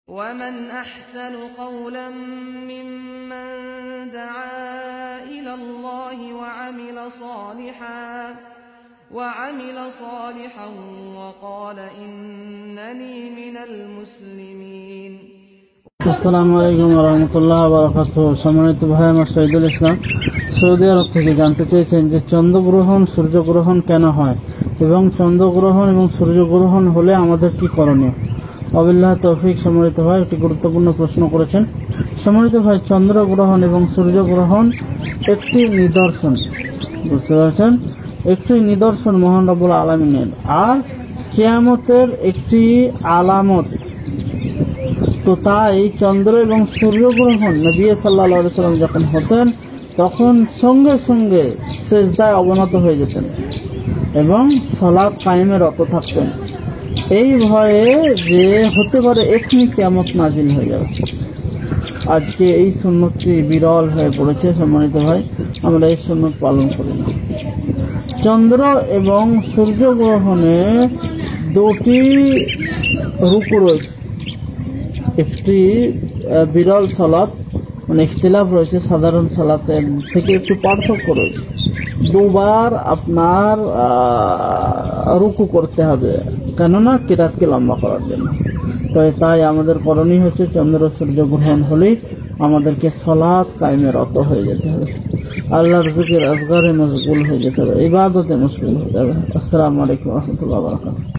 ومن أحسن قولا ممن دعا إلى الله وعمل صالحا وقال إنني من المسلمين। আসসালামু আলাইকুম ওয়া রাহমাতুল্লাহি ওয়া বারাকাতুহু। সম্মানিত ভাই, আমার শহীদুল ইসলাম সৌদি আরব থেকে জানতে চেয়েছেন যে চন্দ্রগ্রহণ সূর্যগ্রহণ কেন হয় এবং চন্দ্রগ্রহণ এবং সূর্যগ্রহণ হলে আমাদের কি করণীয়। ওয়াবিল্লাহি তৌফিক। সম্মানিত ভাই, একটি গুরুত্বপূর্ণ প্রশ্ন করেছেন। সম্মানিত ভাই, চন্দ্রগ্রহণ এবং সূর্যগ্রহণ একটি নিদর্শন, বুঝতে পারছেন, একটি নিদর্শন মহান রব্বুল আলামিনের, আর কিয়ামতের একটি আলামত। তো তাই চন্দ্র এবং সূর্যগ্রহণ নবী সাল্লাল্লাহু আলাইহি ওয়াসাল্লাম যখন হতেন তখন সঙ্গে সঙ্গে সিজদায় অবনত হয়ে যেতেন এবং সালাত কায়েমে রত থাকতেন, এই ভয়ে যে হতে পারে এক্ষুনি কিয়ামত নাজিল হয়ে যাবে। আজকে এই সুন্নতটি বিরল হয়ে পড়েছে। সম্মানিত ভাই, আমরা এই সুন্নত পালন করি না। চন্দ্র এবং সূর্যগ্রহণে দুটি রুকু রয়েছে। একটি বিরল সালাত, মানে ইখতিলাফ রয়েছে, সাধারণ সালাতের থেকে একটু পার্থক্য রয়েছে। দুবার আপনার রুকু করতে হবে, কেননা কিরাতকে লম্বা করার জন্য। তো তাই আমাদের করণীয় হচ্ছে চন্দ্র সূর্য গ্রহণ হলেই আমাদেরকে সালাত কায়েমে রত হয়ে যেতে হবে, আল্লাহর জিকির আসগারে মশগুল হয়ে যেতে হবে, ইবাদতে মশগুল হয়ে যাবে। আসসালামু আলাইকুম ওয়া রাহমাতুল্লাহি ওয়া বারাকাতুহু।